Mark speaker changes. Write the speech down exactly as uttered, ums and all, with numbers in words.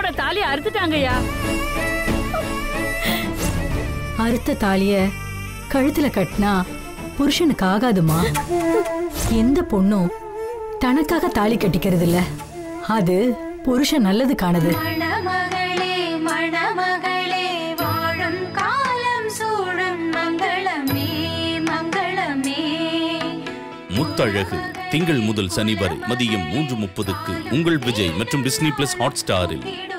Speaker 1: என்னோட தாலி அறுத்துட்டாங்கய்யா.
Speaker 2: அறுத்த தாலிய கழுத்துல கட்டினா புருஷனுக்கு ஆகாதுமா. எந்த பொண்ணும் தனக்காக தாலி கட்டிக்கிறது இல்ல, அது புருஷன் நல்லது காணுது.
Speaker 3: முத்தழகு திங்கள் முதல் சனி வரை மதியம் மூன்று முப்பதுக்கு உங்கள் விஜய் மற்றும் டிஸ்னி பிளஸ் ஹாட் ஸ்டாரில்.